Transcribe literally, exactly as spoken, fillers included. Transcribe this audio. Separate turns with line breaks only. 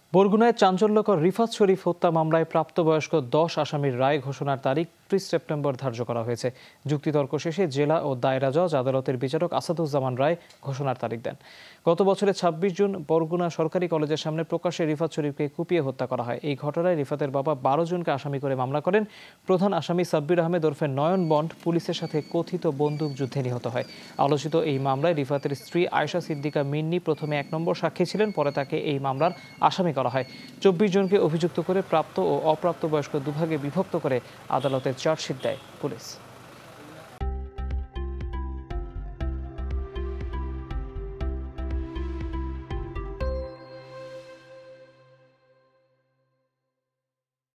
বরগুনায় চাঞ্চল্যকর রিফাত শরীফ হত্যা মামলায় প্রাপ্তবয়স্ক দশ আসামির রায় ঘোষণার তারিখ ত্রিশ সেপ্টেম্বর ধার্য করা হয়েছে। যুক্তিতর্ক শেষে জেলা ও দায়রা জজ আদালতের বিচারক আসাদুজ্জামান রায় ঘোষণার তারিখ দেন। গত বছরের ছাব্বিশ জুন বরগুনা সরকারি কলেজের সামনে প্রকাশ্যে রিফাত শরীফকে কুপিয়ে হত্যা করা হয়। এই ঘটনায় রিফাতের বাবা বারো জনকে আসামি করে মামলা করেন। প্রধান আসামি সাব্বির আহমেদ ওরফে নয়ন বন্ড পুলিশের সাথে কথিত বন্দুক যুদ্ধে নিহত হয়। আলোচিত এই মামলায় রিফাতের স্ত্রী আয়েশা সিদ্দিকা মিন্নি প্রথমে এক নম্বর সাক্ষী ছিলেন, পরে তাকে এই মামলার আসামি করা হয়। চব্বিশ জনকে অভিযুক্ত করে প্রাপ্ত ও অপ্রাপ্ত বয়স্ক দুভাগে বিভক্ত করে আদালতের চার্জশিট দেয় পুলিশ।